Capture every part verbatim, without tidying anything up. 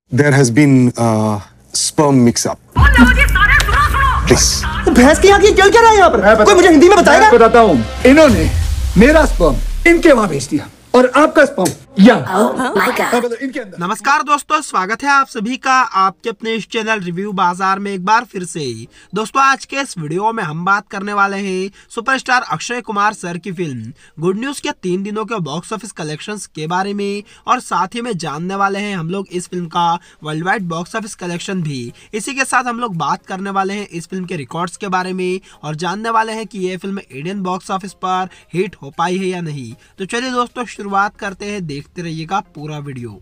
There has been uh, sperm mix-up. Please. भैंस की यहाँ की जल क्या रहा है यहाँ पर? कोई मुझे हिंदी में बताएगा? मैं बताता हूँ। इन्होंने मेरा स्पर्म इनके वहाँ भेज दिया और आपका स्पर्म यहाँ। इनके अंदर। नमस्कार दोस्तों, स्वागत है आप सभी का आपके अपने इस चैनल रिव्यू बाजार में एक बार फिर से। दोस्तों आज के इस वीडियो में हम बात करने वाले हैं सुपरस्टार अक्षय कुमार सर की फिल्म गुड न्यूज के तीन दिनों के बॉक्स ऑफिस कलेक्शंस के बारे में, और साथ ही में जानने वाले हैं हम लोग इस फिल्म का world wide box office collection भी। इसी के साथ हम लोग बात करने वाले हैं इस फिल्म के रिकॉर्ड्स के बारे में और जानने वाले हैं कि ये फिल्म इंडियन बॉक्स ऑफिस पर हिट हो पाई है या नहीं। तो चलिए दोस्तों शुरुआत करते हैं, देखते रहिएगा पूरा वीडियो।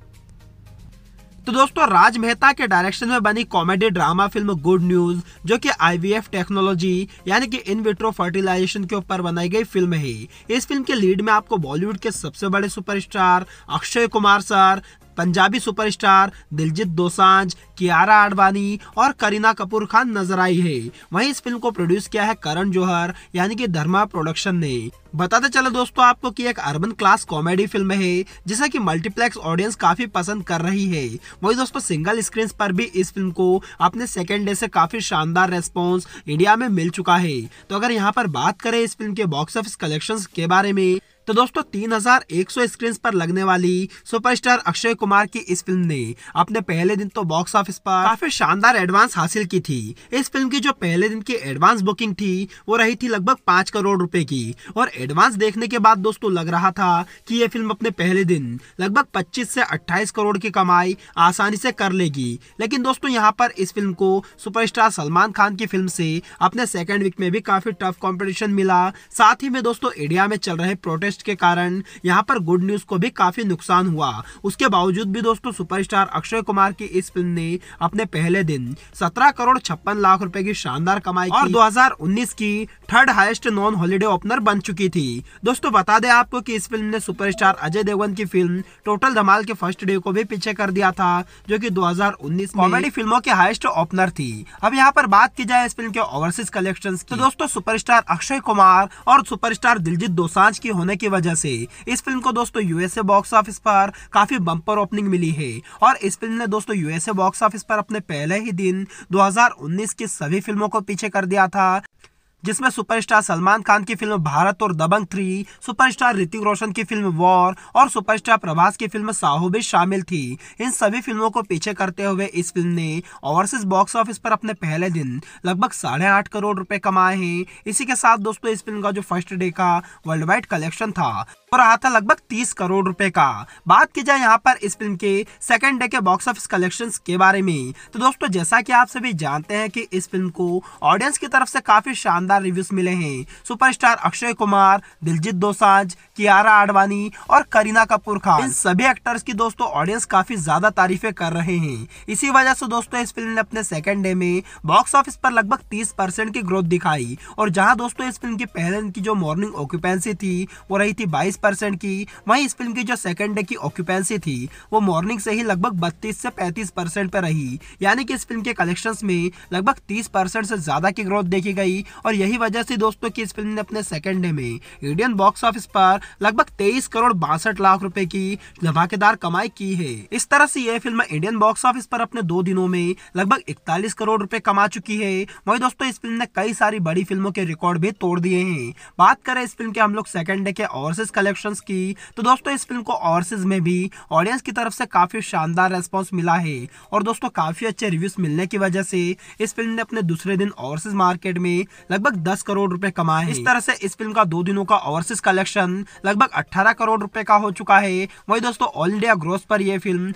तो दोस्तों राज मेहता के डायरेक्शन में बनी comedy drama film good news, जो कि आईवीएफ टेक्नोलॉजी यानी कि इन विट्रो फर्टिलाइजेशन के ऊपर बनाई गई फिल्म है। इस फिल्म के लीड में आपको बॉलीवुड के सबसे बड़े superstar Akshay Kumar sir, Punjabi superstar Diljit Dosanjh, Kiara Advani और करीना कपूर खान नजर आई है। वहीं इस फिल्म को प्रोड्यूस किया है करण जौहर यानी कि धर्मा प्रोडक्शन ने। बताते चले दोस्तों आपको कि एक अर्बन क्लास कॉमेडी फिल्म है जिसे कि मल्टीप्लेक्स ऑडियंस काफी पसंद कर रही है। वही दोस्तों सिंगल स्क्रीन पर भी इस फिल्म को अपने सेकेंड डे से काफी शानदार रेस्पॉन्स इंडिया में मिल चुका है। तो अगर यहाँ पर बात करें इस फिल्म के बॉक्स ऑफिस कलेक्शंस के बारे में, तो दोस्तों तीन हज़ार एक सौ स्क्रीन पर लगने वाली सुपरस्टार अक्षय कुमार की इस फिल्म ने अपने पहले दिन तो बॉक्स ऑफिस पर काफी शानदार एडवांस हासिल की थी। इस फिल्म की जो पहले दिन की एडवांस बुकिंग थी वो रही थी लगभग पाँच करोड़ रुपए की, और एडवांस देखने के बाद दोस्तों लग रहा था कि ये फिल्म अपने पहले दिन लगभग पच्चीस से अट्ठाईस करोड़ की कमाई आसानी से कर लेगी। लेकिन दोस्तों यहाँ पर इस फिल्म को सुपरस्टार सलमान खान की फिल्म से अपने सेकेंड वीक में भी काफी टफ कॉम्पिटिशन मिला। साथ ही में दोस्तों इंडिया में चल रहे प्रोटेस्ट के कारण यहाँ पर गुड न्यूज को भी काफी नुकसान हुआ। उसके बावजूद भी दोस्तों सुपरस्टार अक्षय कुमार की इस फिल्म ने अपने पहले दिन सत्रह करोड़ छप्पन लाख रुपए की शानदार कमाई की और दो हज़ार उन्नीस की third highest non holiday opener बन चुकी थी। दोस्तों बता दें आपको कि इस फिल्म ने सुपरस्टार अजय देवगन की फिल्म टोटल धमाल के फर्स्ट डे को भी पीछे कर दिया था, जो कि दो हज़ार उन्नीस कॉमेडी फिल्मों के हाईएस्ट ओपनर थी। अब यहाँ पर बात की जाए इस फिल्म के ओवरसीज कलेक्शंस की, तो दोस्तों सुपरस्टार अक्षय कुमार और सुपरस्टार दिलजीत दोसांझ की होने की वजह से इस फिल्म को दोस्तों यूएसए बॉक्स ऑफिस पर काफी बम्पर ओपनिंग मिली है। और इस फिल्म ने दोस्तों यूएसए बॉक्स ऑफिस पर अपने पहले ही दिन दो हज़ार उन्नीस की सभी फिल्मों को पीछे कर दिया था, जिसमें सुपरस्टार सलमान खान की फिल्म भारत और दबंग थ्री, सुपरस्टार ऋतिक रोशन की फिल्म वॉर और सुपरस्टार प्रभास की फिल्म साहू भी शामिल थी। इन सभी फिल्मों को पीछे करते हुए इस फिल्म ने ओवरसीज बॉक्स ऑफिस पर अपने पहले दिन लगभग साढ़े आठ करोड़ रुपए कमाए हैं। इसी के साथ दोस्तों इस फिल्म का जो फर्स्ट डे का वर्ल्ड वाइड कलेक्शन था वो रहा था लगभग तीस करोड़ रुपए का। बात की जाए यहाँ पर इस फिल्म के सेकंड डे के बॉक्स ऑफिस कलेक्शंस के बारे में, तो दोस्तों जैसा कि आप सभी जानते हैं कि इस फिल्म को ऑडियंस की तरफ से काफी शानदार रिव्यूज मिले हैं। सुपरस्टार अक्षय कुमार, दिलजीत दोसांझ, कियारा आडवाणी और करीना कपूर खान, इन सभी एक्टर्स की दोस्तों ऑडियंस काफी ज्यादा तारीफें कर रहे हैं। इसी वजह से दोस्तों इस फिल्म ने अपने सेकंड डे में बॉक्स ऑफिस पर लगभग तीस परसेंट की ग्रोथ दिखाई, और जहां दोस्तों इस फिल्म की पहले दिन की जो मॉर्निंग ऑक्यूपेंसी थी वो रही थी बाईस परसेंट की, वहीं इस फिल्म की जो सेकंड डे की ऑक्यूपेंसी थी वो मॉर्निंग से ही लगभग बत्तीस से पैंतीस परसेंट पे रही। यानी कि इस फिल्म के कलेक्शंस में लगभग तीस परसेंट से ज्यादा की ग्रोथ देखी गई, और यही वजह से दोस्तों कि इस फिल्म ने अपने सेकंड डे में इंडियन बॉक्स ऑफिस पर लगभग तेईस करोड़ बासठ लाख रुपए की धमाकेदार कमाई की है। इस तरह से यह फिल्म इंडियन बॉक्स ऑफिस पर अपने दो दिनों में लगभग इकतालीस करोड़ रुपए कमा चुकी है। वही दोस्तों इस फिल्म ने कई सारी बड़ी फिल्मों के रिकॉर्ड भी तोड़ दिए हैं। बात करें इस फिल्म के हम लोग सेकंड डे के ओवरसीज कलेक्शंस की, तो दोस्तों इस फिल्म को ओवरसीज में भी ऑडियंस की तरफ से काफी शानदार रेस्पॉन्स मिला है, और दोस्तों काफी अच्छे रिव्यूज मिलने की वजह से इस फिल्म ने अपने दूसरे दिन ओवरसीज मार्केट में लगभग दस करोड़ रुपए कमाए हैं। इस तरह से इस फिल्म का दो दिनों का ओवरसीज कलेक्शन लगभग अठारह करोड़ रुपए का हो चुका है। वही दोस्तों ऑल इंडिया ग्रोस पर यह फिल्म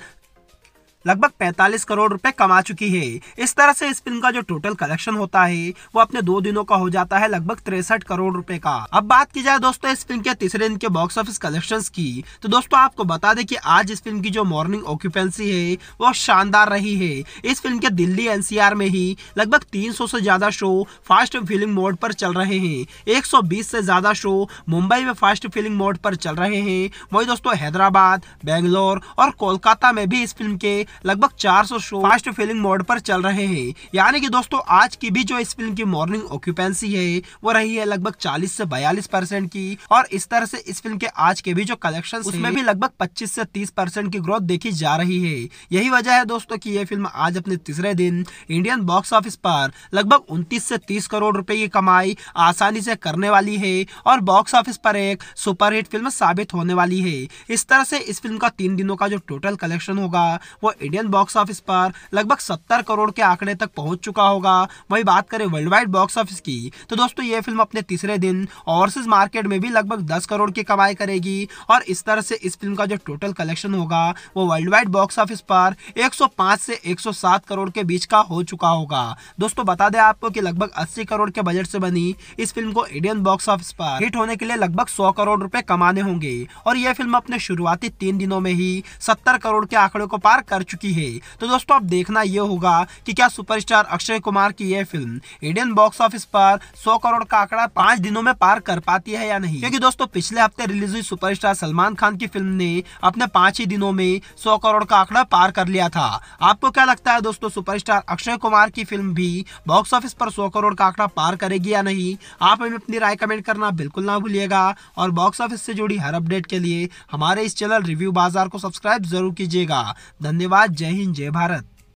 लगभग पैंतालीस करोड़ रुपए कमा चुकी है। इस तरह से इस फिल्म का जो टोटल कलेक्शन होता है वो अपने दो दिनों का हो जाता है लगभग तिरसठ करोड़ रुपए का। अब बात की जाए दोस्तों इस फिल्म के तीसरे दिन के बॉक्स ऑफिस कलेक्शंस की, तो दोस्तों आपको बता दें कि आज इस फिल्म की जो मॉर्निंग ऑक्यूपेंसी है वो शानदार रही है। इस फिल्म के दिल्ली एनसीआर में ही लगभग तीन सौ से ज्यादा शो फास्ट फिल्मिंग मोड पर चल रहे हैं। एक सौ बीस से ज्यादा शो मुंबई में फास्ट फिल्मिंग मोड पर चल रहे हैं। वही दोस्तों हैदराबाद, बेंगलोर और कोलकाता में भी इस फिल्म के लगभग चार सौ शो फास्ट फीलिंग मोड पर चल रहे हैं। यानी कि दोस्तों आज की भी जो इस फिल्म की मॉर्निंग ऑक्यूपेंसी है वो रही है लगभग चालीस से बयालीस परसेंट की, और इस तरह से इस फिल्म के आज के भी जो कलेक्शन उसमें भी लगभग पच्चीस से तीस परसेंट की ग्रोथ देखी जा रही है। यही वजह है दोस्तों कि ये फिल्म आज अपने तीसरे दिन इंडियन बॉक्स ऑफिस पर लगभग उनतीस से तीस करोड़ रुपए की कमाई आसानी से करने वाली है और बॉक्स ऑफिस पर एक सुपरहिट फिल्म साबित होने वाली है। इस तरह से इस फिल्म का तीन दिनों का जो टोटल कलेक्शन होगा वो इंडियन बॉक्स ऑफिस पर लगभग सत्तर करोड़ के आंकड़े तक पहुंच चुका होगा। वही बात करें वर्ल्ड वाइड बॉक्स ऑफिस की तो दोस्तों ये फिल्म अपने तीसरे दिन ओवरसीज मार्केट में भी लगभग दस करोड़ की कमाई करेगी और इस तरह से इस फिल्म का जो टोटल कलेक्शन होगा वो वर्ल्ड वाइड बॉक्स ऑफिस पर एक सौ पाँच से एक सौ सात करोड़ के बीच का हो चुका होगा। दोस्तों बता दें आपको कि लगभग अस्सी करोड़ के बजट से बनी इस फिल्म को इंडियन बॉक्स ऑफिस पर हिट होने के लिए लगभग सौ करोड़ रुपए कमाने होंगे और यह फिल्म अपने शुरुआती तीन दिनों में ही सत्तर करोड़ के आंकड़े को पार कर चुकी है। तो दोस्तों अब देखना यह होगा कि क्या सुपरस्टार अक्षय कुमार की यह फिल्म इंडियन बॉक्स ऑफिस पर सौ करोड़ का आंकड़ा पांच दिनों में पार कर पाती है या नहीं, क्योंकि दोस्तों पिछले हफ्ते रिलीज हुई सुपरस्टार सलमान खान की फिल्म ने अपने पांच ही दिनों में सौ करोड़ का आंकड़ा पार कर लिया था। आपको क्या लगता है दोस्तों सुपरस्टार अक्षय कुमार की फिल्म भी बॉक्स ऑफिस पर सौ करोड़ का आंकड़ा पार करेगी या नहीं? आप हमें अपनी राय कमेंट करना बिल्कुल ना भूलिएगा और बॉक्स ऑफिस से जुड़ी हर अपडेट के लिए हमारे इस चैनल रिव्यू बाजार को सब्सक्राइब जरूर कीजिएगा। धन्यवाद। जय हिंद, जय भारत।